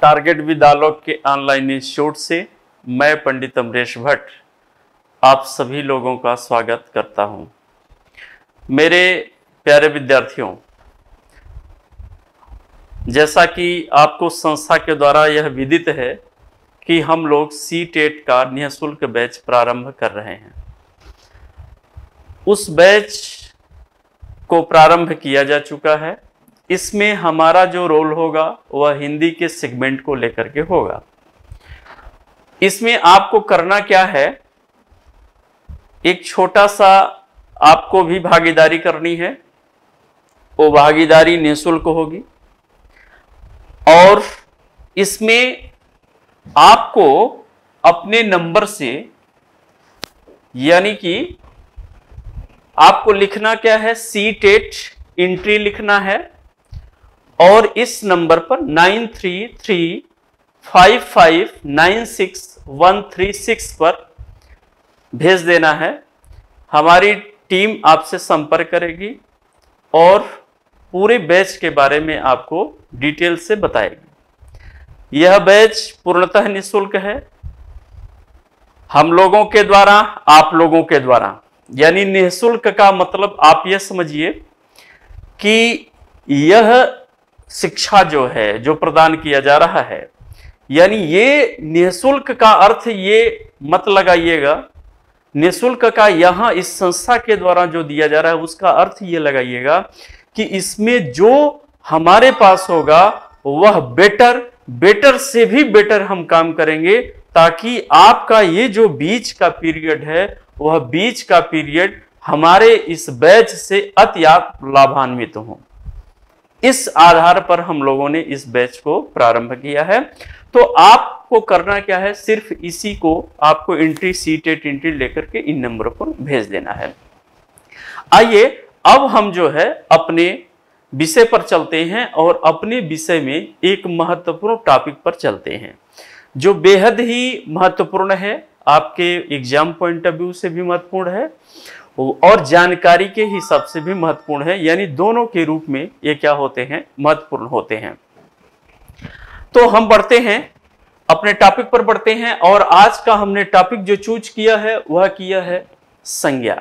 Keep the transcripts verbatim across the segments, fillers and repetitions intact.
Target with आलोक के online institute से मैं पंडित अमरेश भट्ट आप सभी लोगों का स्वागत करता हूं। मेरे प्यारे विद्यार्थियों, जैसा कि आपको संस्था के द्वारा यह विदित है कि हम लोग सी टेट का निःशुल्क बैच प्रारंभ कर रहे हैं। उस बैच को प्रारंभ किया जा चुका है। इसमें हमारा जो रोल होगा वह हिंदी के सेगमेंट को लेकर के होगा। इसमें आपको करना क्या है, एक छोटा सा आपको भी भागीदारी करनी है। वो भागीदारी निःशुल्क होगी और इसमें आपको अपने नंबर से, यानी कि आपको लिखना क्या है, सी टेट एंट्री लिखना है और इस नंबर पर nine three three five five nine six one three six पर भेज देना है। हमारी टीम आपसे संपर्क करेगी और पूरे बैच के बारे में आपको डिटेल से बताएगी। यह बैच पूर्णतः निःशुल्क है, हम लोगों के द्वारा, आप लोगों के द्वारा। यानी निःशुल्क का मतलब आप यह समझिए कि यह शिक्षा जो है, जो प्रदान किया जा रहा है, यानी ये निःशुल्क का अर्थ ये मत लगाइएगा। निःशुल्क का यहां इस संस्था के द्वारा जो दिया जा रहा है उसका अर्थ ये लगाइएगा कि इसमें जो हमारे पास होगा वह बेटर बेटर से भी बेटर हम काम करेंगे, ताकि आपका ये जो बीच का पीरियड है वह बीच का पीरियड हमारे इस बैच से अति लाभान्वित हो। इस आधार पर हम लोगों ने इस बैच को प्रारंभ किया है। तो आपको करना क्या है, सिर्फ इसी को आपको एंट्री सी टेट एंट्री लेकर के इन नंबरों पर भेज देना है। आइए अब हम जो है अपने विषय पर चलते हैं और अपने विषय में एक महत्वपूर्ण टॉपिक पर चलते हैं जो बेहद ही महत्वपूर्ण है, आपके एग्जाम पॉइंट ऑफ व्यू से भी महत्वपूर्ण है और जानकारी के हिसाब से भी महत्वपूर्ण है। यानी दोनों के रूप में ये क्या होते हैं, महत्वपूर्ण होते हैं। तो हम बढ़ते हैं, अपने टॉपिक पर बढ़ते हैं और आज का हमने टॉपिक जो चूज किया है वह किया है संज्ञा।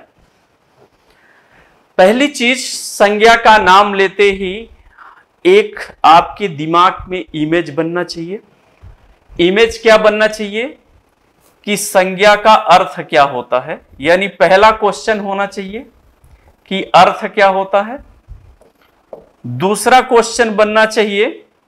पहली चीज, संज्ञा का नाम लेते ही एक आपके दिमाग में इमेज बनना चाहिए। इमेज क्या बनना चाहिए कि संज्ञा का अर्थ क्या होता है। यानी पहला क्वेश्चन होना चाहिए कि अर्थ क्या होता है। दूसरा क्वेश्चन बनना चाहिए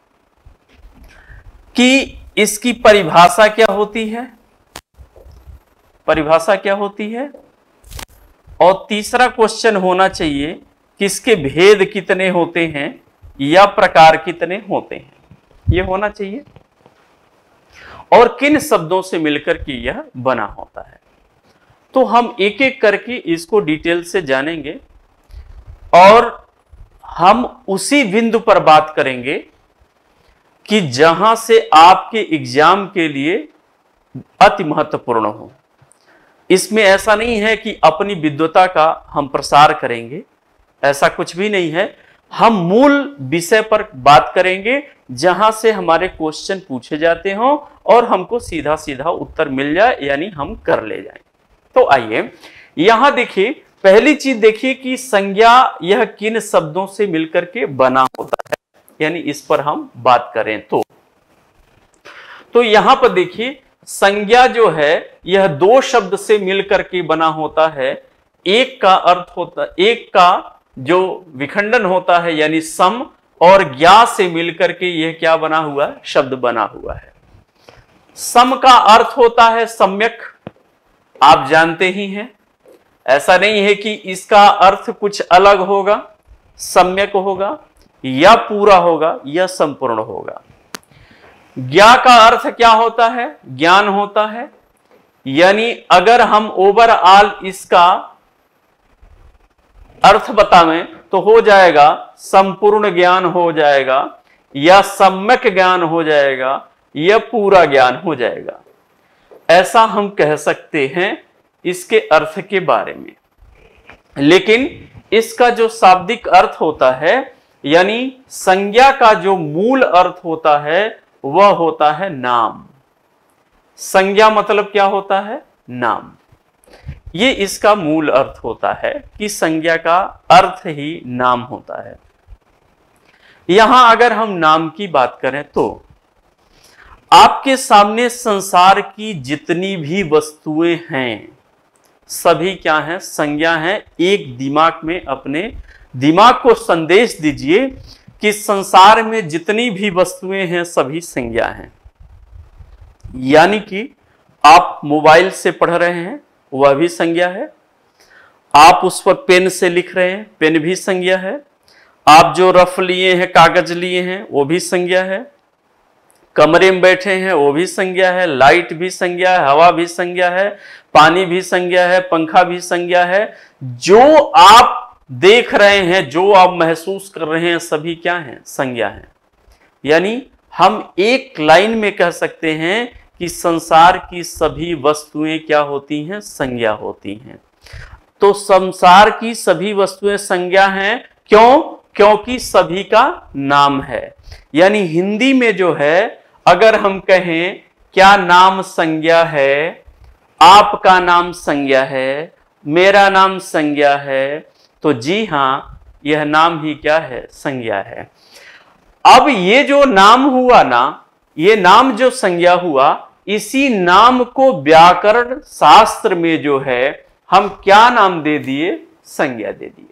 कि इसकी परिभाषा क्या होती है, परिभाषा क्या होती है। और तीसरा क्वेश्चन होना चाहिए कि इसके भेद कितने होते हैं या प्रकार कितने होते हैं, यह होना चाहिए। और किन शब्दों से मिलकर के यह बना होता है। तो हम एक एक करके इसको डिटेल से जानेंगे और हम उसी बिंदु पर बात करेंगे कि जहां से आपके एग्जाम के लिए अति महत्वपूर्ण हो। इसमें ऐसा नहीं है कि अपनी विद्वता का हम प्रसार करेंगे, ऐसा कुछ भी नहीं है। हम मूल विषय पर बात करेंगे जहां से हमारे क्वेश्चन पूछे जाते हों और हमको सीधा सीधा उत्तर मिल जाए, यानी हम कर ले जाएं। तो आइए यहां देखिए, पहली चीज देखिए कि संज्ञा यह किन शब्दों से मिलकर के बना होता है, यानी इस पर हम बात करें तो तो यहां पर देखिए, संज्ञा जो है यह दो शब्द से मिलकर के बना होता है। एक का अर्थ होता, एक का जो विखंडन होता है यानी सम, और ज्ञा से मिलकर के यह क्या बना हुआ है, शब्द बना हुआ है। सम का अर्थ होता है सम्यक, आप जानते ही हैं, ऐसा नहीं है कि इसका अर्थ कुछ अलग होगा। सम्यक होगा या पूरा होगा या संपूर्ण होगा। ज्ञा का अर्थ क्या होता है, ज्ञान होता है। यानी अगर हम ओवरऑल इसका अर्थ बतावें तो हो जाएगा संपूर्ण ज्ञान हो जाएगा, या सम्यक ज्ञान हो जाएगा, या पूरा ज्ञान हो जाएगा। ऐसा हम कह सकते हैं इसके अर्थ के बारे में। लेकिन इसका जो शाब्दिक अर्थ होता है, यानी संज्ञा का जो मूल अर्थ होता है वह होता है नाम। संज्ञा मतलब क्या होता है? नाम। ये इसका मूल अर्थ होता है कि संज्ञा का अर्थ ही नाम होता है। यहां अगर हम नाम की बात करें तो आपके सामने संसार की जितनी भी वस्तुएं हैं सभी क्या हैं? संज्ञा हैं। एक दिमाग में अपने दिमाग को संदेश दीजिए कि संसार में जितनी भी वस्तुएं हैं सभी संज्ञा हैं। यानी कि आप मोबाइल से पढ़ रहे हैं, वह भी संज्ञा है। आप उस पर पेन से लिख रहे हैं, पेन भी संज्ञा है। आप जो रफ लिए हैं, कागज लिए हैं, वो भी संज्ञा है। कमरे में बैठे हैं, वो भी संज्ञा है। लाइट भी संज्ञा है, हवा भी संज्ञा है, पानी भी संज्ञा है, पंखा भी संज्ञा है। जो आप देख रहे हैं, जो आप महसूस कर रहे हैं, सभी क्या हैं? संज्ञा हैं। यानी हम एक लाइन में कह सकते हैं कि संसार की सभी वस्तुएं क्या होती हैं? संज्ञा होती हैं। तो संसार की सभी वस्तुएं संज्ञा हैं। क्यों? क्योंकि सभी का नाम है। यानी हिंदी में जो है, अगर हम कहें क्या नाम संज्ञा है, आपका नाम संज्ञा है, मेरा नाम संज्ञा है, तो जी हां, यह नाम ही क्या है? संज्ञा है। अब ये जो नाम हुआ ना, ये नाम जो संज्ञा हुआ, इसी नाम को व्याकरण शास्त्र में जो है हम क्या नाम दे दिए? संज्ञा दे दिए।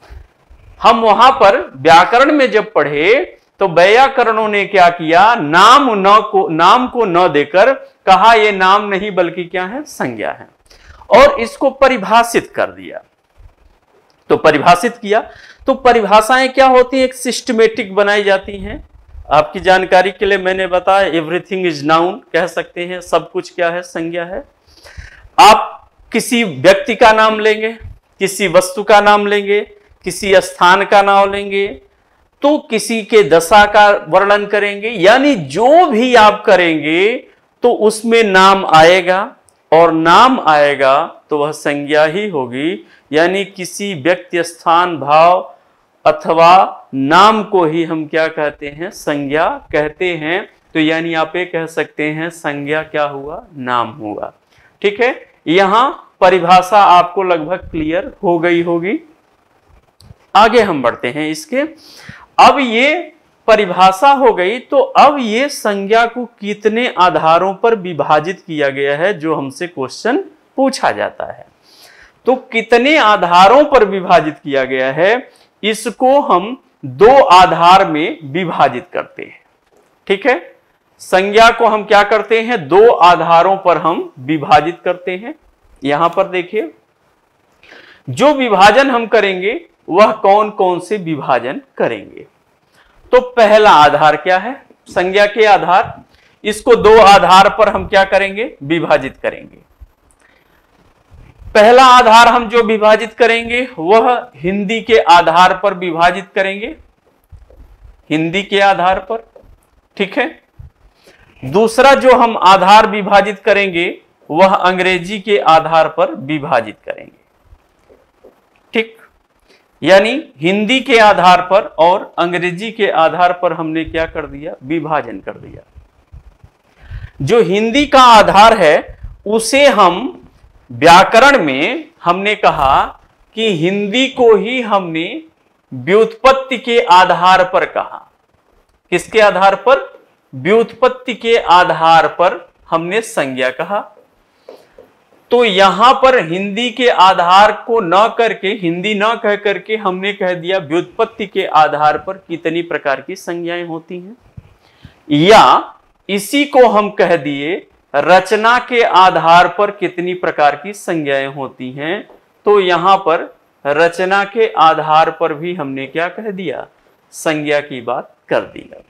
हम वहां पर व्याकरण में जब पढ़े तो वैयाकरणों ने क्या किया? नाम न को नाम को न देकर कहा यह नाम नहीं बल्कि क्या है? संज्ञा है। और इसको परिभाषित कर दिया। तो परिभाषित किया तो परिभाषाएं क्या होती हैं? एक सिस्टमेटिक बनाई जाती हैं। आपकी जानकारी के लिए मैंने बताया, एवरीथिंग इज नाउन कह सकते हैं। सब कुछ क्या है? संज्ञा है। आप किसी व्यक्ति का नाम लेंगे, किसी वस्तु का नाम लेंगे, किसी स्थान का नाम लेंगे, तो किसी के दशा का वर्णन करेंगे, यानी जो भी आप करेंगे तो उसमें नाम आएगा, और नाम आएगा तो वह संज्ञा ही होगी। यानी किसी व्यक्ति, स्थान, भाव अथवा नाम को ही हम क्या कहते हैं? संज्ञा कहते हैं। तो यानी आप ये कह सकते हैं संज्ञा क्या हुआ? नाम हुआ। ठीक है, यहां परिभाषा आपको लगभग क्लियर हो गई होगी। आगे हम बढ़ते हैं इसके। अब ये परिभाषा हो गई, तो अब ये संज्ञा को कितने आधारों पर विभाजित किया गया है, जो हमसे क्वेश्चन पूछा जाता है। तो कितने आधारों पर विभाजित किया गया है, इसको हम दो आधार में विभाजित करते हैं। ठीक है, संज्ञा को हम क्या करते हैं? दो आधारों पर हम विभाजित करते हैं। यहां पर देखिए, जो विभाजन हम करेंगे वह कौन कौन से विभाजन करेंगे। तो पहला आधार क्या है? संज्ञा के आधार। इसको दो आधार पर हम क्या करेंगे? विभाजित करेंगे। पहला आधार हम जो विभाजित करेंगे वह हिंदी के आधार पर विभाजित करेंगे, हिंदी के आधार पर। ठीक है, दूसरा जो हम आधार विभाजित करेंगे वह अंग्रेजी के आधार पर विभाजित करेंगे। ठीक, यानी हिंदी के आधार पर और अंग्रेजी के आधार पर हमने क्या कर दिया? विभाजन कर दिया। जो हिंदी का आधार है उसे हम व्याकरण में हमने कहा कि हिंदी को ही हमने व्युत्पत्ति के आधार पर कहा। किसके आधार पर? व्युत्पत्ति के आधार पर हमने संज्ञा कहा। तो यहां पर हिंदी के आधार को न करके, हिंदी न कह करके हमने कह दिया व्युत्पत्ति के आधार पर कितनी प्रकार की संज्ञाएं होती हैं, या इसी को हम कह दिए रचना के आधार पर कितनी प्रकार की संज्ञाएं होती हैं। तो यहां पर रचना के आधार पर भी हमने क्या कह दिया? संज्ञा की बात कर दिया।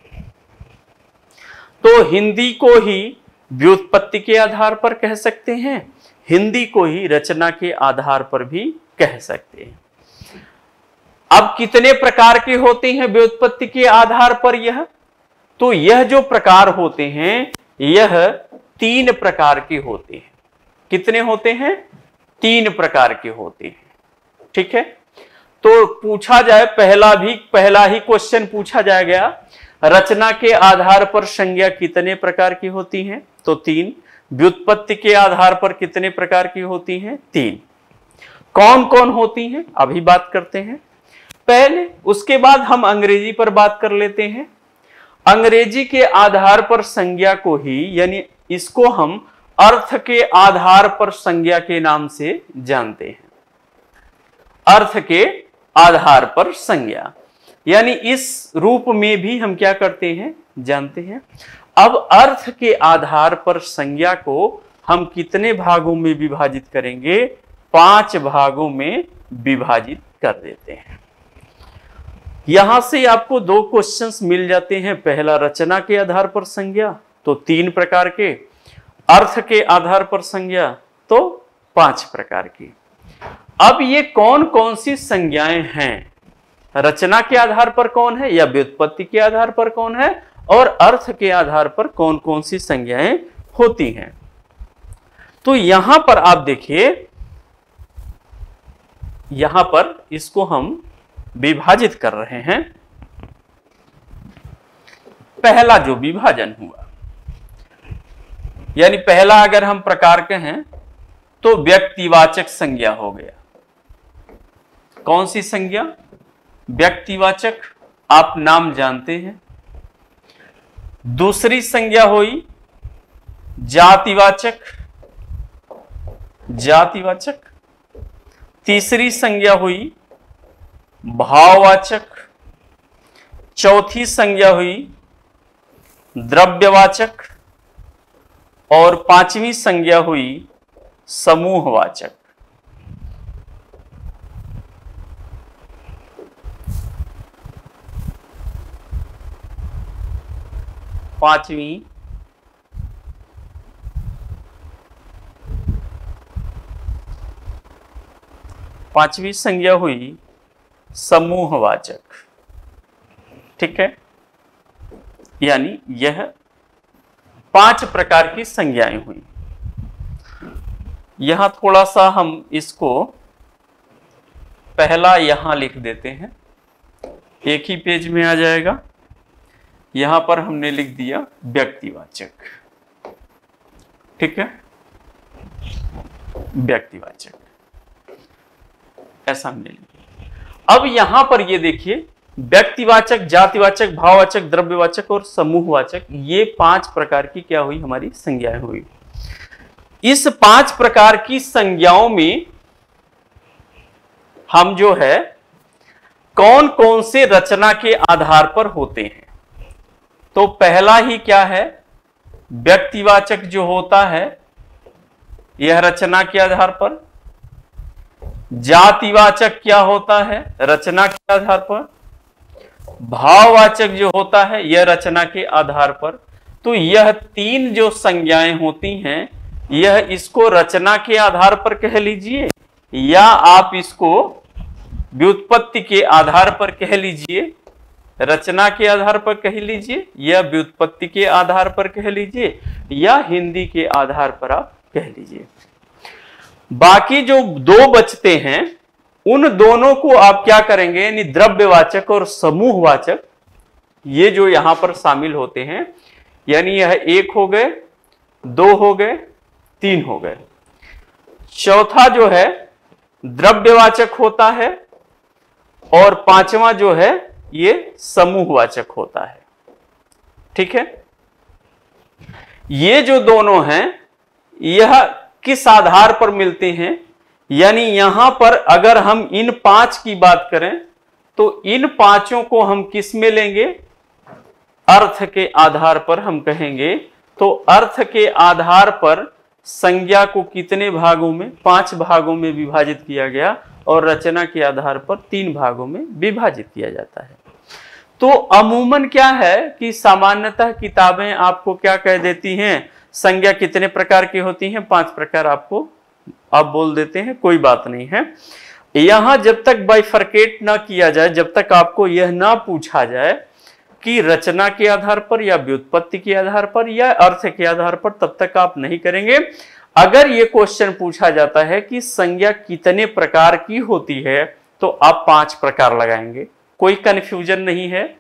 तो हिंदी को ही व्युत्पत्ति के आधार पर कह सकते हैं, हिंदी को ही रचना के आधार पर भी कह सकते हैं। अब कितने प्रकार के होते हैं व्युत्पत्ति के आधार पर यह? तो यह जो प्रकार होते हैं यह तीन प्रकार के होते हैं। कितने होते हैं? तीन प्रकार के होते हैं। ठीक है, तो पूछा जाए, पहला भी पहला ही क्वेश्चन पूछा जाएगा, रचना के आधार पर संज्ञा कितने प्रकार की होती हैं? तो तीन। व्युत्पत्ति के आधार पर कितने प्रकार की होती हैं? तीन। कौन कौन होती हैं अभी बात करते हैं पहले, उसके बाद हम अंग्रेजी पर बात कर लेते हैं। अंग्रेजी के आधार पर संज्ञा को ही, यानी इसको हम अर्थ के आधार पर संज्ञा के नाम से जानते हैं। अर्थ के आधार पर संज्ञा, यानी इस रूप में भी हम क्या करते हैं? जानते हैं। अब अर्थ के आधार पर संज्ञा को हम कितने भागों में विभाजित करेंगे? पांच भागों में विभाजित कर देते हैं। यहां से आपको दो क्वेश्चंस मिल जाते हैं। पहला, रचना के आधार पर संज्ञा, तो तीन प्रकार के। अर्थ के आधार पर संज्ञा, तो पांच प्रकार की। अब ये कौन कौन सी संज्ञाएं हैं? रचना के आधार पर कौन है, या व्युत्पत्ति के आधार पर कौन है, और अर्थ के आधार पर कौन कौन सी संज्ञाएं होती हैं? तो यहां पर आप देखिए, यहां पर इसको हम विभाजित कर रहे हैं। पहला जो विभाजन हुआ, यानी पहला अगर हम प्रकार के हैं तो व्यक्तिवाचक संज्ञा हो गया। कौन सी संज्ञा? व्यक्तिवाचक, आप नाम जानते हैं। दूसरी संज्ञा हुई जातिवाचक, जातिवाचक। तीसरी संज्ञा हुई भाववाचक। चौथी संज्ञा हुई द्रव्यवाचक, और पांचवी संज्ञा हुई समूहवाचक। पांचवी पांचवी संज्ञा हुई समूहवाचक। ठीक है, यानी यह पांच प्रकार की संज्ञाएं हुई। यहां थोड़ा सा हम इसको पहला यहां लिख देते हैं, एक ही पेज में आ जाएगा। यहां पर हमने लिख दिया व्यक्तिवाचक। ठीक है, व्यक्तिवाचक ऐसा हमने लिखा। अब यहां पर ये देखिए, व्यक्तिवाचक, जातिवाचक, भाववाचक, द्रव्यवाचक और समूहवाचक, ये पांच प्रकार की क्या हुई? हमारी संज्ञाएं हुई। इस पांच प्रकार की संज्ञाओं में हम जो है कौन कौन से रचना के आधार पर होते हैं? तो पहला ही क्या है? व्यक्तिवाचक जो होता है यह रचना के आधार पर। जातिवाचक क्या होता है? रचना के आधार पर। भाववाचक जो होता है यह रचना के आधार पर। तो यह तीन जो संज्ञाएं होती हैं, यह इसको रचना के आधार पर कह लीजिए, या आप इसको व्युत्पत्ति के आधार पर कह लीजिए। रचना के आधार पर कह लीजिए, या व्युत्पत्ति के आधार पर कह लीजिए, या हिंदी के आधार पर आप कह लीजिए। बाकी जो दो बचते हैं उन दोनों को आप क्या करेंगे? यानी द्रव्यवाचक और समूहवाचक, ये जो यहां पर शामिल होते हैं, यानी यह एक हो गए, दो हो गए, तीन हो गए। चौथा जो है द्रव्यवाचक होता है, और पांचवा जो है ये समूहवाचक होता है। ठीक है, ये जो दोनों हैं यह किस आधार पर मिलते हैं? यानी यहां पर अगर हम इन पांच की बात करें तो इन पांचों को हम किस में लेंगे? अर्थ के आधार पर हम कहेंगे। तो अर्थ के आधार पर संज्ञा को कितने भागों में? पांच भागों में विभाजित किया गया, और रचना के आधार पर तीन भागों में विभाजित किया जाता है। तो अमूमन क्या है कि सामान्यतः किताबें आपको क्या कह देती हैं? संज्ञा कितने प्रकार की होती हैं? पांच प्रकार आपको आप बोल देते हैं, कोई बात नहीं है। यहां जब तक बाइफरकेट ना किया जाए, जब तक आपको यह ना पूछा जाए कि रचना के आधार पर या व्युत्पत्ति के आधार पर या अर्थ के आधार पर, तब तक आप नहीं करेंगे। अगर ये क्वेश्चन पूछा जाता है कि संज्ञा कितने प्रकार की होती है, तो आप पांच प्रकार लगाएंगे, कोई कंफ्यूजन नहीं है।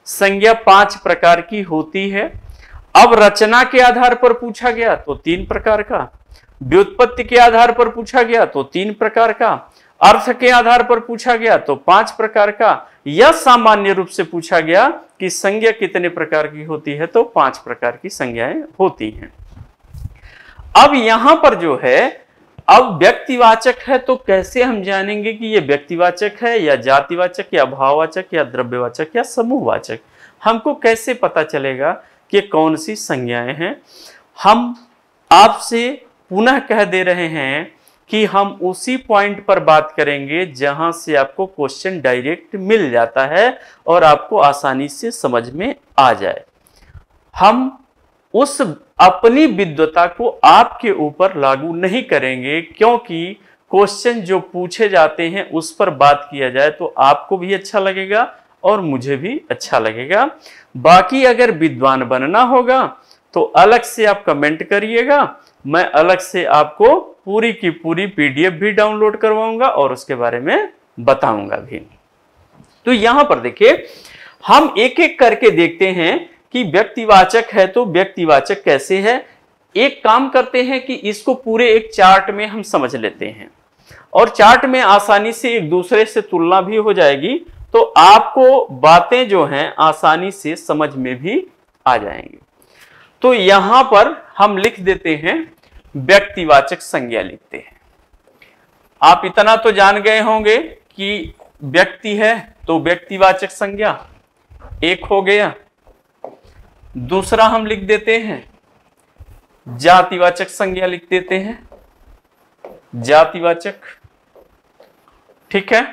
संज्ञा पांच प्रकार की होती है। अब रचना के आधार पर पूछा गया तो तीन प्रकार का, व्युत्पत्ति के आधार पर पूछा गया तो तीन प्रकार का, अर्थ के आधार पर पूछा गया तो पांच प्रकार का, या सामान्य रूप से पूछा गया कि संज्ञा कितने प्रकार की होती है तो पांच प्रकार की संज्ञाएं होती हैं। अब यहां पर जो है, अब व्यक्तिवाचक है तो कैसे हम जानेंगे कि ये व्यक्तिवाचक है या जातिवाचक या भाववाचक या द्रव्यवाचक या समूहवाचक? हमको कैसे पता चलेगा कि कौन सी संज्ञाएं हैं? हम आपसे पुनः कह दे रहे हैं कि हम उसी पॉइंट पर बात करेंगे जहां से आपको क्वेश्चन डायरेक्ट मिल जाता है और आपको आसानी से समझ में आ जाए। हम उस अपनी विद्वता को आपके ऊपर लागू नहीं करेंगे, क्योंकि क्वेश्चन जो पूछे जाते हैं उस पर बात किया जाए तो आपको भी अच्छा लगेगा और मुझे भी अच्छा लगेगा। बाकी अगर विद्वान बनना होगा तो अलग से आप कमेंट करिएगा, मैं अलग से आपको पूरी की पूरी पीडीएफ भी डाउनलोड करवाऊंगा और उसके बारे में बताऊंगा भी। तो यहां पर देखिए, हम एक एक करके देखते हैं कि व्यक्तिवाचक है तो व्यक्तिवाचक कैसे है। एक काम करते हैं कि इसको पूरे एक चार्ट में हम समझ लेते हैं और चार्ट में आसानी से एक दूसरे से तुलना भी हो जाएगी, तो आपको बातें जो हैं आसानी से समझ में भी आ जाएंगी। तो यहां पर हम लिख देते हैं व्यक्तिवाचक संज्ञा लिखते हैं। आप इतना तो जान गए होंगे कि व्यक्ति है तो व्यक्तिवाचक संज्ञा एक हो गया। दूसरा हम लिख देते हैं जातिवाचक संज्ञा लिख देते हैं, जातिवाचक, ठीक है।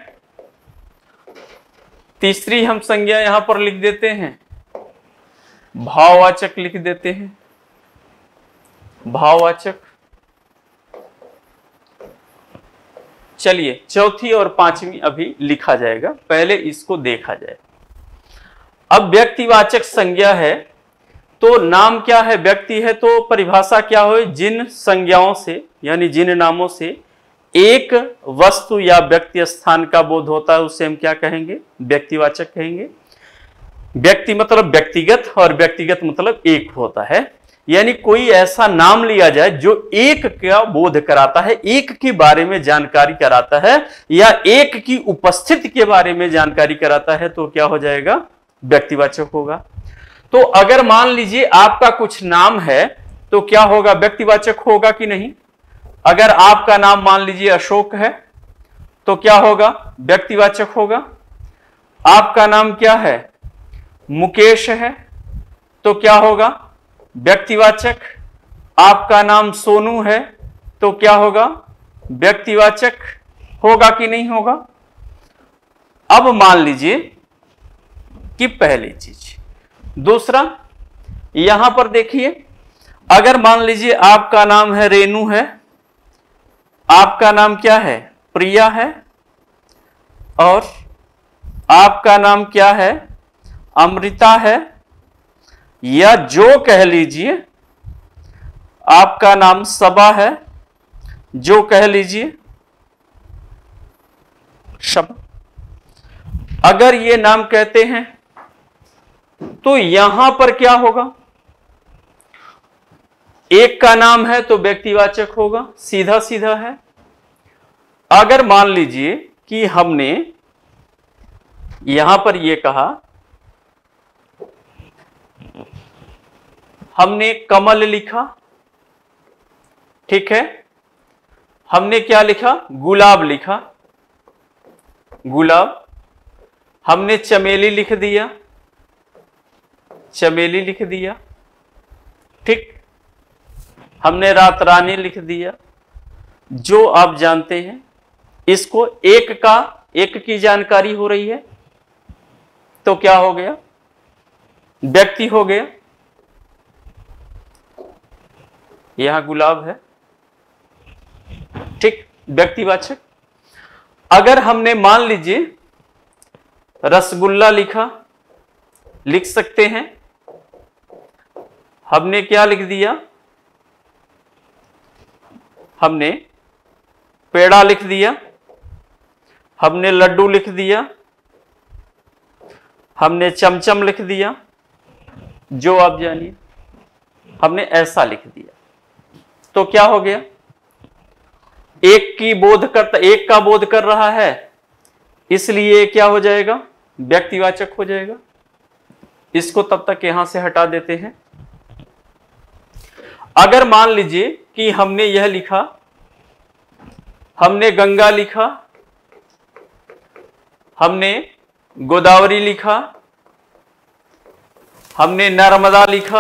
तीसरी हम संज्ञा यहां पर लिख देते हैं भाववाचक लिख देते हैं, भाववाचक। चलिए चौथी और पांचवी अभी लिखा जाएगा, पहले इसको देखा जाए। अब व्यक्तिवाचक संज्ञा है तो नाम क्या है? व्यक्ति है तो परिभाषा क्या हो? जिन संज्ञाओं से यानी जिन नामों से एक वस्तु या व्यक्ति स्थान का बोध होता है उसे हम क्या कहेंगे? व्यक्तिवाचक कहेंगे। व्यक्ति मतलब व्यक्तिगत और व्यक्तिगत मतलब एक होता है, यानी कोई ऐसा नाम लिया जाए जो एक का बोध कराता है, एक के बारे में जानकारी कराता है या एक की उपस्थिति के बारे में जानकारी कराता है, तो क्या हो जाएगा? व्यक्तिवाचक होगा। तो अगर मान लीजिए आपका कुछ नाम है तो क्या होगा? व्यक्तिवाचक होगा कि नहीं? अगर आपका नाम मान लीजिए अशोक है तो क्या होगा? व्यक्तिवाचक होगा। आपका नाम क्या है? मुकेश है तो क्या होगा? व्यक्तिवाचक। आपका नाम सोनू है तो क्या होगा? व्यक्तिवाचक होगा कि नहीं होगा? अब मान लीजिए कि पहली चीज। दूसरा, यहां पर देखिए, अगर मान लीजिए आपका नाम है रेनू है, आपका नाम क्या है? प्रिया है, और आपका नाम क्या है? अमृता है, या जो कह लीजिए आपका नाम सबा है, जो कह लीजिए शब। अगर ये नाम कहते हैं तो यहां पर क्या होगा? एक का नाम है तो व्यक्तिवाचक होगा, सीधा सीधा है। अगर मान लीजिए कि हमने यहां पर यह कहा, हमने कमल लिखा, ठीक है, हमने क्या लिखा? गुलाब लिखा, गुलाब। हमने चमेली लिख दिया, चमेली लिख दिया, ठीक। हमने रात रानी लिख दिया। जो आप जानते हैं, इसको एक का एक की जानकारी हो रही है तो क्या हो गया? व्यक्ति हो गया। यहां गुलाब है, ठीक, व्यक्तिवाचक। अगर हमने मान लीजिए रसगुल्ला लिखा, लिख सकते हैं। हमने क्या लिख दिया? हमने पेड़ा लिख दिया, हमने लड्डू लिख दिया। हमने चमचम लिख दिया, जो आप जानिए हमने ऐसा लिख दिया, तो क्या हो गया? एक की बोध करता, एक का बोध कर रहा है, इसलिए क्या हो जाएगा? व्यक्तिवाचक हो जाएगा। इसको तब तक यहां से हटा देते हैं। अगर मान लीजिए कि हमने यह लिखा, हमने गंगा लिखा, हमने गोदावरी लिखा, हमने नर्मदा लिखा,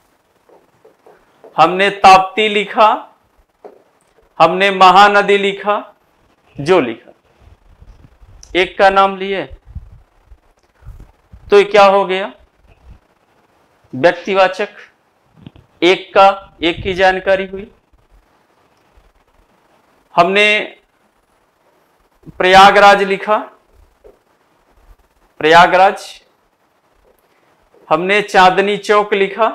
हमने ताप्ती लिखा, हमने महानदी लिखा, जो लिखा, एक का नाम लिए, तो ये क्या हो गया? व्यक्तिवाचक। एक का, एक की जानकारी हुई। हमने प्रयागराज लिखा, प्रयागराज। हमने चांदनी चौक लिखा,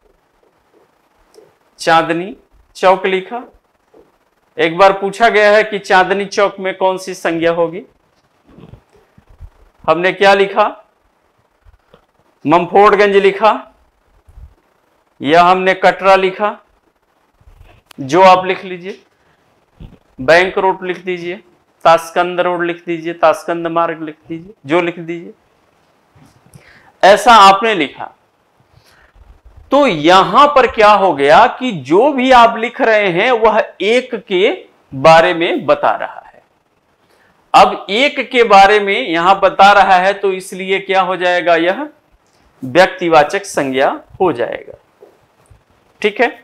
चांदनी चौक लिखा। एक बार पूछा गया है कि चांदनी चौक में कौन सी संज्ञा होगी, हमने क्या लिखा? ममफोड़गंज लिखा, या हमने कटरा लिखा, जो आप लिख लीजिए। बैंक रोड लिख दीजिए, ताशकंद रोड लिख दीजिए, ताशकंद मार्ग लिख दीजिए, जो लिख दीजिए। ऐसा आपने लिखा, तो यहां पर क्या हो गया कि जो भी आप लिख रहे हैं वह एक के बारे में बता रहा है। अब एक के बारे में यहां बता रहा है, तो इसलिए क्या हो जाएगा? यह व्यक्तिवाचक संज्ञा हो जाएगा। ठीक है।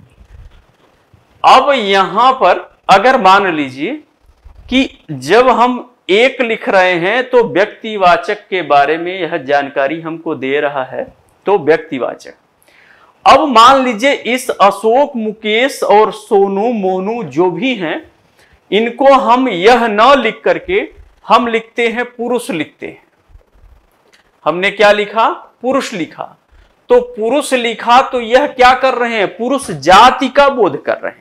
अब यहां पर अगर मान लीजिए कि जब हम एक लिख रहे हैं तो व्यक्तिवाचक के बारे में यह जानकारी हमको दे रहा है, तो व्यक्तिवाचक। अब मान लीजिए इस अशोक, मुकेश और सोनू, मोनू जो भी हैं, इनको हम यह न लिख करके हम लिखते हैं पुरुष लिखते हैं। हमने क्या लिखा? पुरुष लिखा। तो पुरुष लिखा तो यह क्या कर रहे हैं? पुरुष जाति का बोध कर रहे हैं,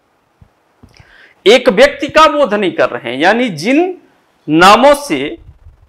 एक व्यक्ति का बोध नहीं कर रहे हैं। यानी जिन नामों से,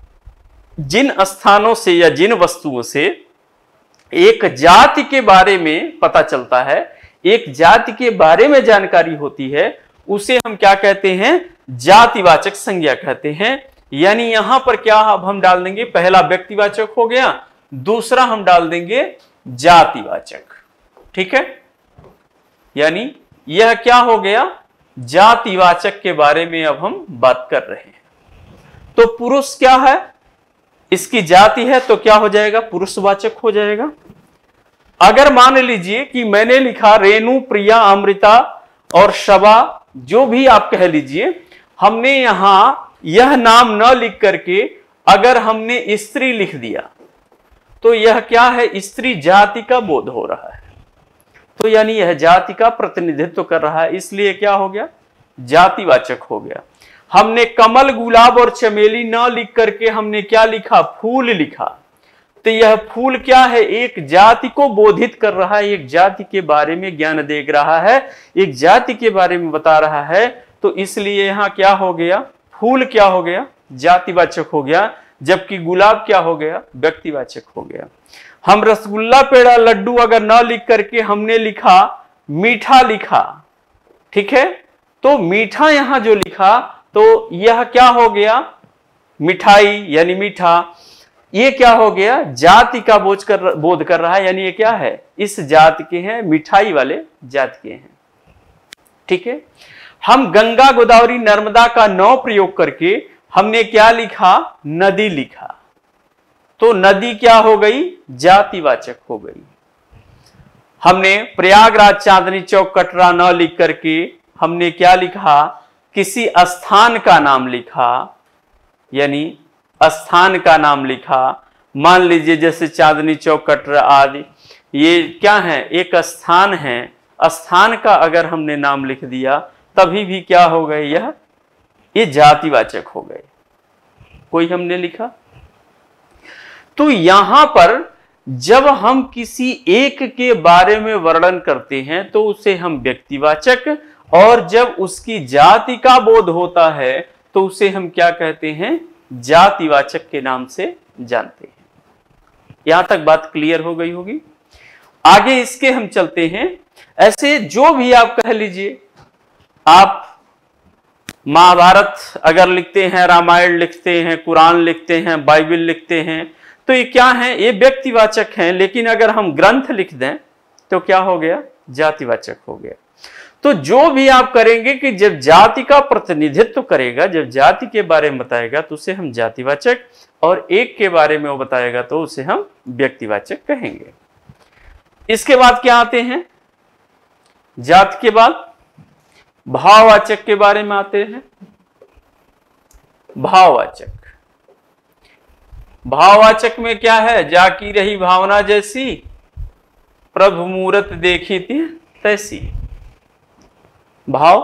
जिन स्थानों से या जिन वस्तुओं से एक जाति के बारे में पता चलता है, एक जाति के बारे में जानकारी होती है, उसे हम क्या कहते हैं? जातिवाचक संज्ञा कहते हैं। यानी यहां पर क्या अब हम डाल देंगे? पहला व्यक्तिवाचक हो गया, दूसरा हम डाल देंगे जातिवाचक। ठीक है। यानी यह क्या हो गया? जातिवाचक के बारे में अब हम बात कर रहे हैं। तो पुरुष क्या है? इसकी जाति है, तो क्या हो जाएगा? पुरुषवाचक हो जाएगा। अगर मान लीजिए कि मैंने लिखा रेणु, प्रिया, अमृता और शबा, जो भी आप कह लीजिए, हमने यहां यह नाम न लिख करके अगर हमने स्त्री लिख दिया, तो यह क्या है? स्त्री जाति का बोध हो रहा है। तो यानी यह जाति का प्रतिनिधित्व कर रहा है, इसलिए क्या हो गया? जातिवाचक हो गया। हमने कमल, गुलाब और चमेली न लिख करके हमने क्या लिखा? फूल लिखा। तो यह फूल क्या है? एक जाति को बोधित कर रहा है, एक जाति के बारे में ज्ञान दे रहा है, एक जाति के बारे में बता रहा है। तो इसलिए यहां क्या हो गया? फूल क्या हो गया? जातिवाचक हो गया। जबकि गुलाब क्या हो गया? व्यक्तिवाचक हो गया। हम रसगुल्ला, पेड़ा, लड्डू अगर न लिख करके हमने लिखा मीठा लिखा, ठीक है, तो मीठा यहां जो लिखा, तो यह क्या हो गया? मिठाई यानी मीठा। ये क्या हो गया? जाति का बोझ कर बोध कर रहा है। यानी ये क्या है? इस जाति के हैं, मिठाई वाले जाति के हैं। ठीक है। हम गंगा, गोदावरी, नर्मदा का न प्रयोग करके हमने क्या लिखा? नदी लिखा। तो नदी क्या हो गई? जातिवाचक हो गई। हमने प्रयागराज, चांदनी चौक, कटरा न लिख करके हमने क्या लिखा? किसी स्थान का नाम लिखा, यानी स्थान का नाम लिखा। मान लीजिए जैसे चांदनी चौक, कटरा आदि, ये क्या है? एक स्थान है। स्थान का अगर हमने नाम लिख दिया, तभी भी क्या हो गए? यह ये जातिवाचक हो गए। कोई हमने लिखा। तो यहां पर जब हम किसी एक के बारे में वर्णन करते हैं तो उसे हम व्यक्तिवाचक, और जब उसकी जाति का बोध होता है तो उसे हम क्या कहते हैं? जातिवाचक के नाम से जानते हैं। यहां तक बात क्लियर हो गई होगी। आगे इसके हम चलते हैं। ऐसे जो भी आप कह लीजिए, आप महाभारत अगर लिखते हैं, रामायण लिखते हैं, कुरान लिखते हैं, बाइबल लिखते हैं, तो ये क्या है? ये व्यक्तिवाचक हैं। लेकिन अगर हम ग्रंथ लिख दें तो क्या हो गया? जातिवाचक हो गया। तो जो भी आप करेंगे कि जब जाति का प्रतिनिधित्व करेगा, जब जाति के बारे में बताएगा तो उसे हम जातिवाचक, और एक के बारे में वो बताएगा तो उसे हम व्यक्तिवाचक कहेंगे। इसके बाद क्या आते हैं? जाति के बाद भाववाचक के बारे में आते हैं। भाववाचक, भाववाचक में क्या है? जाकी रही भावना जैसी, प्रभु मूरत देखी थी तैसी। भाव,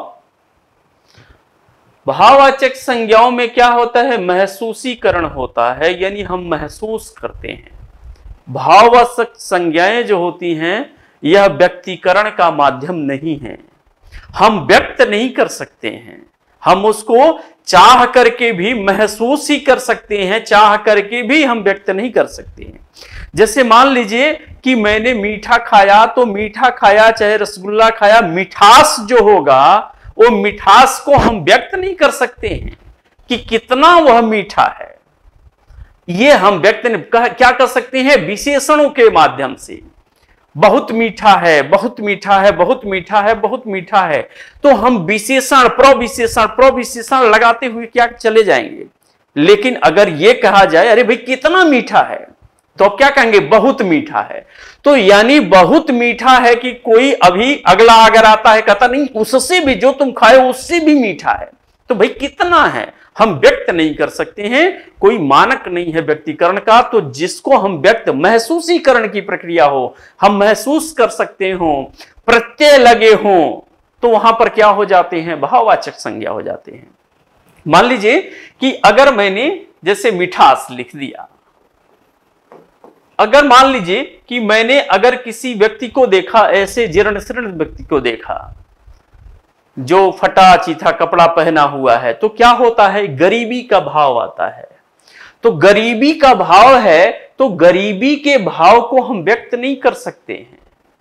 भाववाचक संज्ञाओं में क्या होता है? महसूसीकरण होता है, यानी हम महसूस करते हैं। भाववाचक संज्ञाएं जो होती हैं यह व्यक्तिकरण का माध्यम नहीं है, हम व्यक्त नहीं कर सकते हैं, हम उसको चाह करके भी महसूस ही कर सकते हैं, चाह करके भी हम व्यक्त नहीं कर सकते हैं। जैसे मान लीजिए कि मैंने मीठा खाया, तो मीठा खाया चाहे रसगुल्ला खाया, मिठास जो होगा वो मिठास को हम व्यक्त नहीं कर सकते हैं कि कितना वह मीठा है। ये हम व्यक्त नहीं, क्या कर सकते हैं? विशेषणों के माध्यम से। बहुत मीठा है, बहुत मीठा है, बहुत मीठा है, बहुत मीठा है, तो हम विशेषण, प्रविशेषण, प्रविशेषण लगाते हुए क्या चले जाएंगे। लेकिन अगर यह कहा जाए अरे भाई कितना मीठा है, तो अब क्या कहेंगे? बहुत मीठा है। तो यानी बहुत मीठा है कि कोई अभी अगला अगर आता है कहता नहीं उससे भी, जो तुम खाए उससे भी मीठा है, तो भाई कितना है हम व्यक्त नहीं कर सकते हैं, कोई मानक नहीं है व्यक्तिकरण का। तो जिसको हम व्यक्त, महसूसीकरण की प्रक्रिया हो, हम महसूस कर सकते हो, प्रत्यय लगे हो, तो वहां पर क्या हो जाते हैं? भाववाचक संज्ञा हो जाते हैं। मान लीजिए कि अगर मैंने जैसे मिठास लिख दिया, अगर मान लीजिए कि मैंने अगर किसी व्यक्ति को देखा, ऐसे जीर्ण शीर्ण व्यक्ति को देखा जो फटा चीथा कपड़ा पहना हुआ है, तो क्या होता है? गरीबी का भाव आता है। तो गरीबी का भाव है, तो गरीबी के भाव को हम व्यक्त नहीं कर सकते हैं,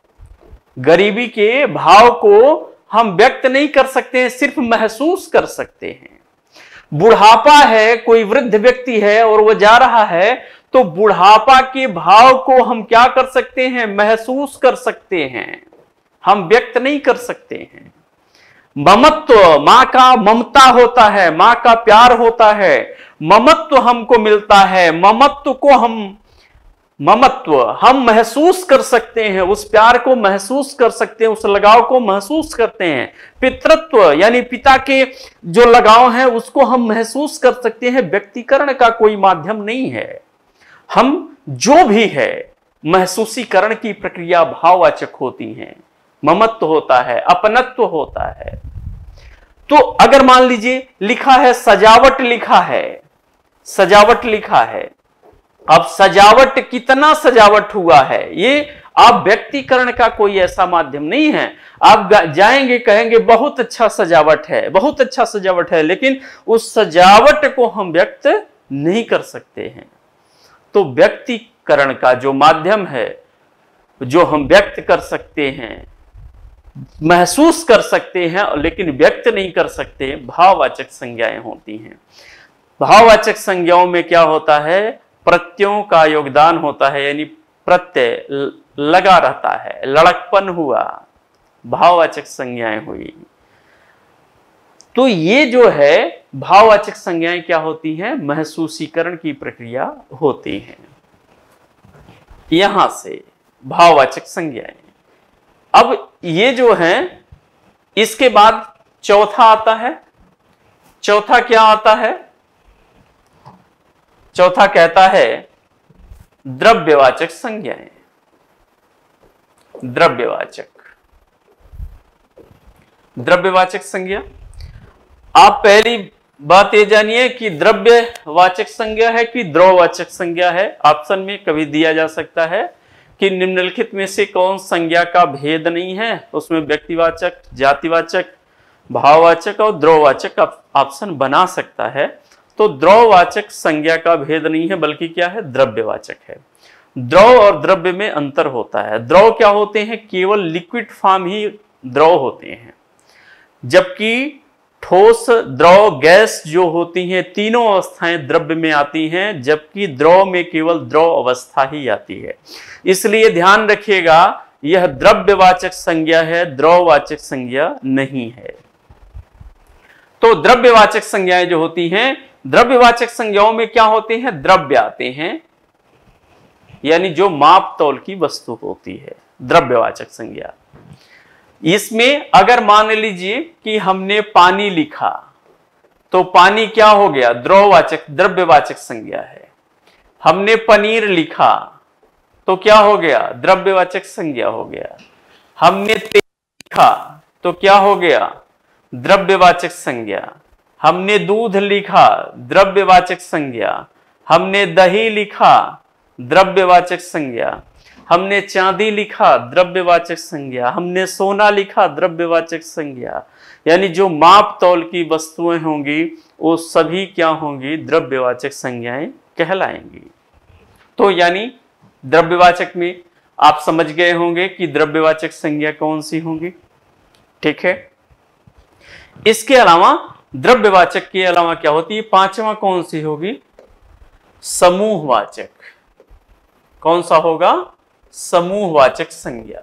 गरीबी के भाव को हम व्यक्त नहीं कर सकते हैं, सिर्फ महसूस कर सकते हैं। बुढ़ापा है, कोई वृद्ध व्यक्ति है और वो जा रहा है, तो बुढ़ापा के भाव को हम क्या कर सकते हैं? महसूस कर सकते हैं, हम व्यक्त नहीं कर सकते हैं। ममत्व, मां का ममता होता है, मां का प्यार होता है, ममत्व हमको मिलता है, ममत्व को हम ममत्व हम महसूस कर सकते हैं, उस प्यार को महसूस कर सकते हैं, उस लगाव को महसूस करते हैं। पितृत्व यानी पिता के जो लगाव है उसको हम महसूस कर सकते हैं। व्यक्तिकरण का कोई माध्यम नहीं है, हम जो भी है महसूसीकरण की प्रक्रिया भाववाचक होती है। ममत्व होता है, अपनत्व होता है। तो अगर मान लीजिए लिखा है सजावट, लिखा है सजावट लिखा है, अब सजावट, कितना सजावट हुआ है, ये आप व्यक्तिकरण का कोई ऐसा माध्यम नहीं है। आप जाएंगे कहेंगे बहुत अच्छा सजावट है, बहुत अच्छा सजावट है, लेकिन उस सजावट को हम व्यक्त नहीं कर सकते हैं। तो व्यक्तिकरण का जो माध्यम है, जो हम व्यक्त कर सकते हैं, महसूस कर सकते हैं, लेकिन व्यक्त नहीं कर सकते, भाववाचक संज्ञाएं होती हैं। भाववाचक संज्ञाओं में क्या होता है? प्रत्ययों का योगदान होता है, यानी प्रत्यय लगा रहता है, लड़कपन हुआ, भाववाचक संज्ञाएं हुई। तो ये जो है भाववाचक संज्ञाएं क्या होती हैं? महसूसीकरण की प्रक्रिया होती है। यहां से भाववाचक संज्ञाएं। अब ये जो है, इसके बाद चौथा आता है। चौथा क्या आता है? चौथा कहता है द्रव्यवाचक संज्ञाएं। द्रव्यवाचक द्रव्यवाचक संज्ञा, आप पहली बात ये जानिए कि द्रव्यवाचक संज्ञा है कि द्रववाचक संज्ञा है। ऑप्शन में कभी दिया जा सकता है कि निम्नलिखित में से कौन संज्ञा का भेद नहीं है, उसमें व्यक्तिवाचक, जातिवाचक, भाववाचक और द्रववाचक ऑप्शन बना सकता है। तो द्रववाचक संज्ञा का भेद नहीं है, बल्कि क्या है? द्रव्यवाचक है। द्रव और द्रव्य में अंतर होता है। द्रव क्या होते हैं? केवल लिक्विड फॉर्म ही द्रव होते हैं, जबकि ठोस, द्रव, गैस जो होती हैं, तीनों अवस्थाएं द्रव्य में आती हैं, जबकि द्रव में केवल द्रव अवस्था ही आती है। इसलिए ध्यान रखिएगा, यह द्रव्यवाचक संज्ञा है, द्रववाचक संज्ञा नहीं है। तो द्रव्यवाचक संज्ञाएं जो होती हैं, द्रव्यवाचक संज्ञाओं में क्या होते हैं? द्रव्य आते हैं, यानी जो माप तौल की वस्तु होती है, द्रव्यवाचक संज्ञा। इसमें अगर मान लीजिए कि हमने पानी लिखा, तो पानी क्या हो गया? द्रववाचक, द्रव्यवाचक संज्ञा है। हमने पनीर लिखा तो क्या हो गया? द्रव्यवाचक संज्ञा हो गया। हमने तेल लिखा तो क्या हो गया? द्रव्यवाचक संज्ञा। हमने दूध लिखा, द्रव्यवाचक संज्ञा। हमने दही लिखा, द्रव्यवाचक संज्ञा। हमने चांदी लिखा, द्रव्यवाचक संज्ञा। हमने सोना लिखा, द्रव्यवाचक संज्ञा। यानी जो माप तौल की वस्तुएं होंगी वो सभी क्या होंगी? द्रव्यवाचक संज्ञाएं कहलाएंगी। तो यानी द्रव्यवाचक में आप समझ गए होंगे कि द्रव्यवाचक संज्ञा कौन सी होंगी। ठीक है, इसके अलावा द्रव्यवाचक के अलावा क्या होती है? पांचवा कौन सी होगी? समूहवाचक। कौन सा होगा? समूहवाचक संज्ञा।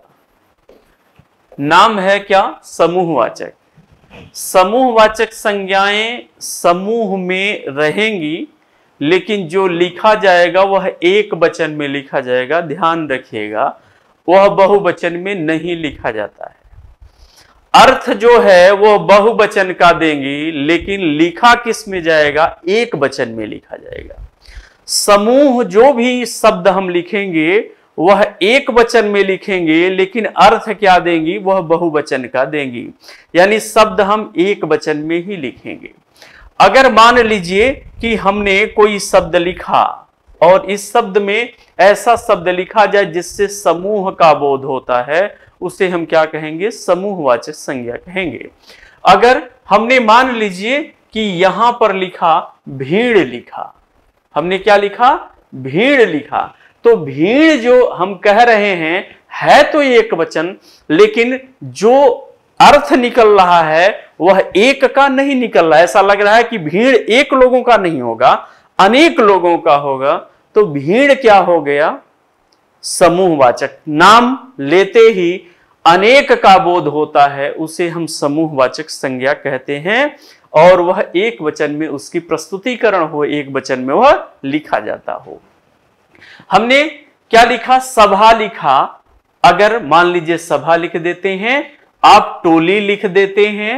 नाम है क्या? समूहवाचक। समूहवाचक संज्ञाएं समूह में रहेंगी, लेकिन जो लिखा जाएगा वह एक वचन में लिखा जाएगा। ध्यान रखिएगा, वह बहुवचन में नहीं लिखा जाता है। अर्थ जो है वह बहुवचन का देंगी, लेकिन लिखा किस में जाएगा? एक वचन में लिखा जाएगा। समूह जो भी शब्द हम लिखेंगे वह एक वचन में लिखेंगे, लेकिन अर्थ क्या देंगी? वह बहुवचन का देंगी। यानी शब्द हम एक वचन में ही लिखेंगे। अगर मान लीजिए कि हमने कोई शब्द लिखा और इस शब्द में ऐसा शब्द लिखा जाए जिससे समूह का बोध होता है, उसे हम क्या कहेंगे? समूहवाचक संज्ञा कहेंगे। अगर हमने मान लीजिए कि यहां पर लिखा भीड़ लिखा, हमने क्या लिखा? भीड़ लिखा, तो भीड़ जो हम कह रहे हैं है तो एक वचन, लेकिन जो अर्थ निकल रहा है वह एक का नहीं निकल रहा है। ऐसा लग रहा है कि भीड़ एक लोगों का नहीं होगा, अनेक लोगों का होगा। तो भीड़ क्या हो गया? समूहवाचक। नाम लेते ही अनेक का बोध होता है, उसे हम समूहवाचक संज्ञा कहते हैं, और वह एक वचन में उसकी प्रस्तुतिकरण हो, एक वचन में वह लिखा जाता हो। हमने क्या लिखा? सभा लिखा। अगर मान लीजिए सभा लिख देते हैं, आप टोली लिख देते हैं,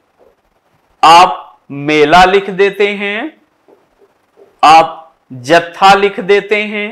आप मेला लिख देते हैं, आप जत्था लिख देते हैं,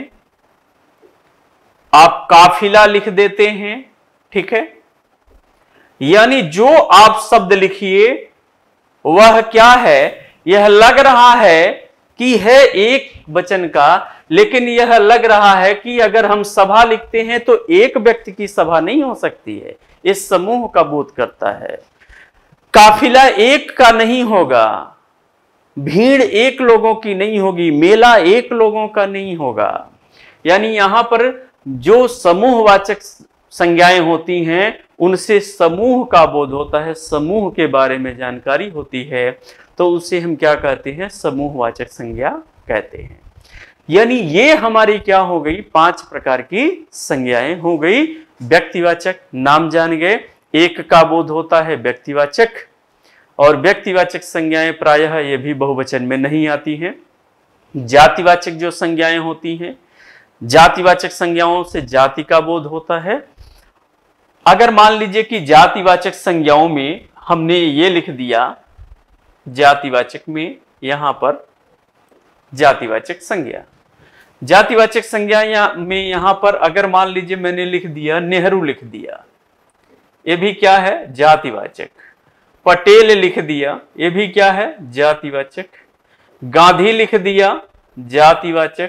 आप काफिला लिख देते हैं। ठीक है, यानी जो आप शब्द लिखिए वह क्या है? यह लग रहा है कि है एक वचन का, लेकिन यह लग रहा है कि अगर हम सभा लिखते हैं तो एक व्यक्ति की सभा नहीं हो सकती है, इस समूह का बोध करता है। काफिला एक का नहीं होगा, भीड़ एक लोगों की नहीं होगी, मेला एक लोगों का नहीं होगा। यानी यहां पर जो समूहवाचक संज्ञाएं होती हैं उनसे समूह का बोध होता है, समूह के बारे में जानकारी होती है, तो उसे हम क्या कहते हैं? समूहवाचक संज्ञा कहते हैं। यानी ये हमारी क्या हो गई? पांच प्रकार की संज्ञाएं हो गई। व्यक्तिवाचक, नाम जान गए, एक का बोध होता है व्यक्तिवाचक, और व्यक्तिवाचक संज्ञाएं प्रायः ये भी बहुवचन में नहीं आती हैं। जातिवाचक जो संज्ञाएं होती हैं, जातिवाचक संज्ञाओं से जाति का बोध होता है। अगर मान लीजिए कि जातिवाचक संज्ञाओं में हमने ये लिख दिया, जातिवाचक में यहां पर जातिवाचक संज्ञा, जातिवाचक संज्ञा या में यहां पर अगर मान लीजिए मैंने लिख दिया नेहरू लिख दिया, ये भी क्या है? जातिवाचक। पटेल लिख दिया, ये भी क्या है? जातिवाचक। गांधी लिख दिया, जातिवाचक।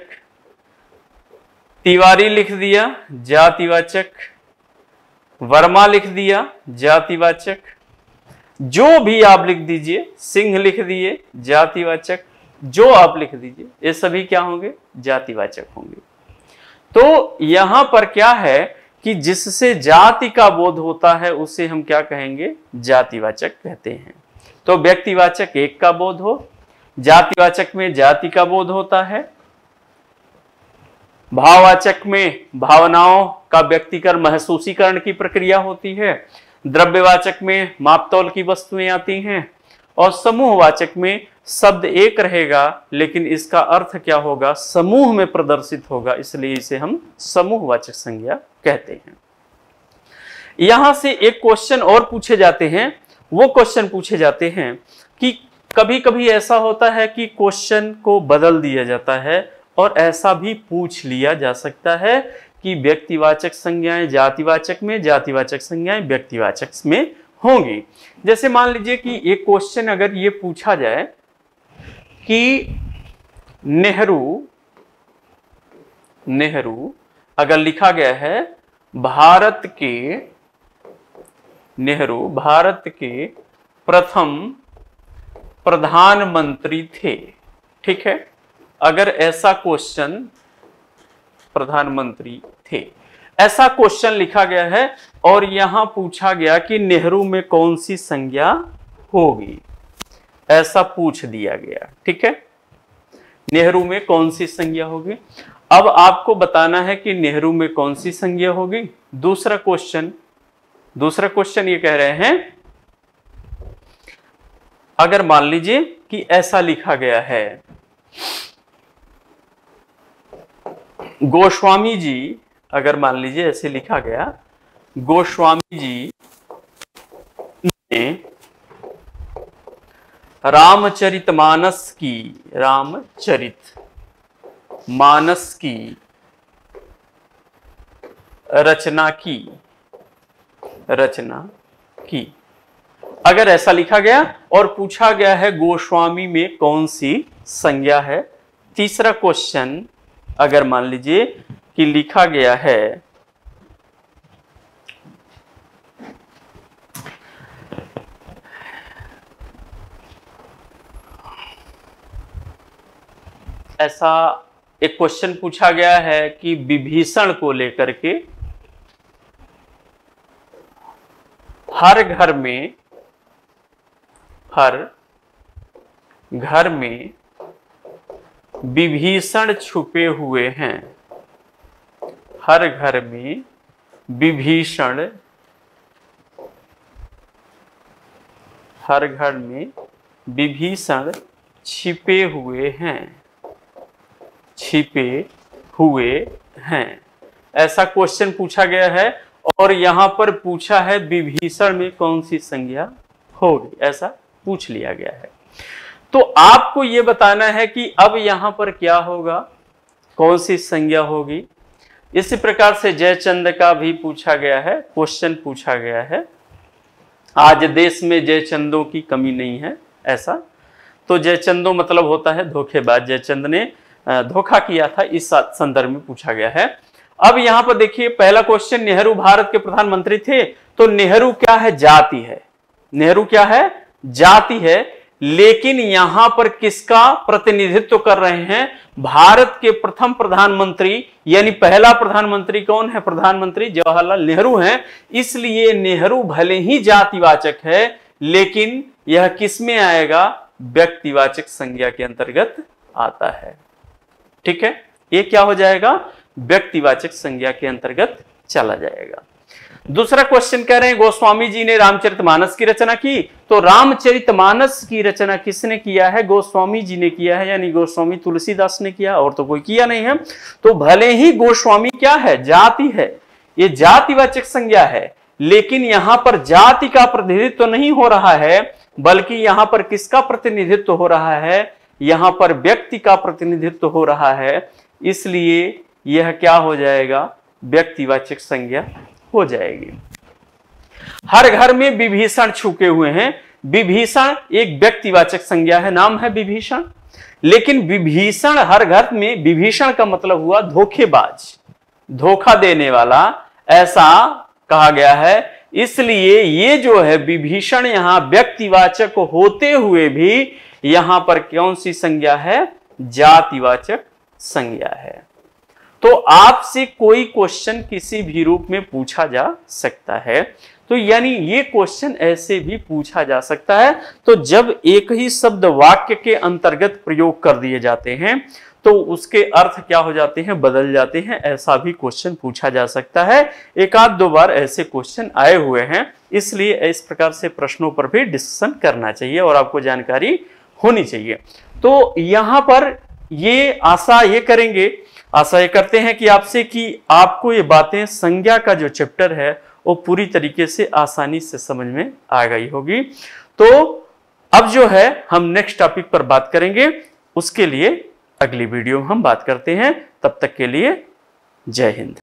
तिवारी लिख दिया, जातिवाचक। वर्मा लिख दिया, जातिवाचक। जो भी आप लिख दीजिए, सिंह लिख दिए, जातिवाचक। जो आप लिख दीजिए, ये सभी क्या होंगे? जातिवाचक होंगे। तो यहां पर क्या है कि जिससे जाति का बोध होता है उसे हम क्या कहेंगे, जातिवाचक कहते हैं। तो व्यक्तिवाचक एक का बोध हो, जातिवाचक में जाति का बोध होता है, भाववाचक में भावनाओं का व्यक्तिकरण महसूसीकरण की प्रक्रिया होती है, द्रव्यवाचक में मापतौल की वस्तुएं आती हैं, और समूहवाचक में शब्द एक रहेगा लेकिन इसका अर्थ क्या होगा, समूह में प्रदर्शित होगा, इसलिए इसे हम समूहवाचक संज्ञा कहते हैं। यहां से एक क्वेश्चन और पूछे जाते हैं। वो क्वेश्चन पूछे जाते हैं कि कभी कभी ऐसा होता है कि क्वेश्चन को बदल दिया जाता है और ऐसा भी पूछ लिया जा सकता है कि व्यक्तिवाचक संज्ञाएं जातिवाचक में, जातिवाचक संज्ञाएं व्यक्तिवाचक में होंगी। जैसे मान लीजिए कि एक क्वेश्चन अगर ये पूछा जाए कि नेहरू नेहरू अगर लिखा गया है भारत के नेहरू भारत के प्रथम प्रधानमंत्री थे, ठीक है, अगर ऐसा क्वेश्चन प्रधानमंत्री थे ऐसा क्वेश्चन लिखा गया है और यहां पूछा गया कि नेहरू में कौन सी संज्ञा होगी, ऐसा पूछ दिया गया, ठीक है, नेहरू में कौन सी संज्ञा होगी। अब आपको बताना है कि नेहरू में कौन सी संज्ञा होगी। दूसरा क्वेश्चन दूसरा क्वेश्चन ये कह रहे हैं अगर मान लीजिए कि ऐसा लिखा गया है गोस्वामी जी, अगर मान लीजिए ऐसे लिखा गया गोस्वामी जी ने रामचरितमानस की रामचरित मानस की रचना की रचना की अगर ऐसा लिखा गया और पूछा गया है गोस्वामी में कौन सी संज्ञा है। तीसरा क्वेश्चन अगर मान लीजिए कि लिखा गया है ऐसा एक क्वेश्चन पूछा गया है कि विभीषण को लेकर के हर घर में हर घर में विभीषण छुपे हुए हैं, हर घर में विभीषण हर घर में विभीषण छिपे हुए हैं छिपे हुए हैं ऐसा क्वेश्चन पूछा गया है और यहां पर पूछा है विभीषण में कौन सी संज्ञा होगी, ऐसा पूछ लिया गया है। तो आपको यह बताना है कि अब यहां पर क्या होगा, कौन सी संज्ञा होगी। इसी प्रकार से जयचंद का भी पूछा गया है, क्वेश्चन पूछा गया है। आज देश में जयचंदों की कमी नहीं है, ऐसा तो जयचंदों मतलब होता है धोखेबाज, जयचंद ने धोखा किया था, इस संदर्भ में पूछा गया है। अब यहां पर देखिए पहला क्वेश्चन, नेहरू भारत के प्रधानमंत्री थे, तो नेहरू क्या है, जाति है, नेहरू क्या है, जाति है, लेकिन यहां पर किसका प्रतिनिधित्व कर रहे हैं, भारत के प्रथम प्रधानमंत्री, यानी पहला प्रधानमंत्री कौन है, प्रधानमंत्री जवाहरलाल नेहरू हैं। इसलिए नेहरू भले ही जातिवाचक है लेकिन यह किस में आएगा, व्यक्तिवाचक संज्ञा के अंतर्गत आता है, ठीक है, ये क्या हो जाएगा, व्यक्तिवाचक संज्ञा के अंतर्गत चला जाएगा। दूसरा क्वेश्चन कह रहे हैं गोस्वामी जी ने रामचरितमानस की रचना की, तो रामचरितमानस की रचना किसने किया है, गोस्वामी जी ने किया है, यानी गोस्वामी तुलसीदास ने किया, और तो कोई किया नहीं है। तो भले ही गोस्वामी क्या है, जाति है, ये जातिवाचक संज्ञा है, लेकिन यहां पर जाति का प्रतिनिधित्व तो नहीं हो रहा है, बल्कि यहां पर किसका प्रतिनिधित्व हो रहा है, यहां पर व्यक्ति का प्रतिनिधित्व हो रहा है, इसलिए यह क्या हो जाएगा, व्यक्तिवाचक संज्ञा हो जाएगी। हर घर में विभीषण छुपे हुए हैं, विभीषण एक व्यक्तिवाचक संज्ञा है, नाम है विभीषण, लेकिन विभीषण हर घर में, विभीषण का मतलब हुआ धोखेबाज, धोखा देने वाला, ऐसा कहा गया है। इसलिए ये जो है विभीषण यहां व्यक्तिवाचक होते हुए भी यहां पर कौन सी संज्ञा है, जातिवाचक संज्ञा है। तो आपसे कोई क्वेश्चन किसी भी रूप में पूछा जा सकता है। तो यानी ये क्वेश्चन ऐसे भी पूछा जा सकता है। तो जब एक ही शब्द वाक्य के अंतर्गत प्रयोग कर दिए जाते हैं तो उसके अर्थ क्या हो जाते हैं, बदल जाते हैं। ऐसा भी क्वेश्चन पूछा जा सकता है। एक आध दो बार ऐसे क्वेश्चन आए हुए हैं, इसलिए इस प्रकार से प्रश्नों पर भी डिस्कशन करना चाहिए और आपको जानकारी होनी चाहिए। तो यहां पर ये आशा ये करेंगे, आशा ये करते हैं कि आपसे कि आपको ये बातें, संज्ञा का जो चैप्टर है वो पूरी तरीके से आसानी से समझ में आ गई होगी। तो अब जो है हम नेक्स्ट टॉपिक पर बात करेंगे, उसके लिए अगली वीडियो में हम बात करते हैं। तब तक के लिए जय हिंद।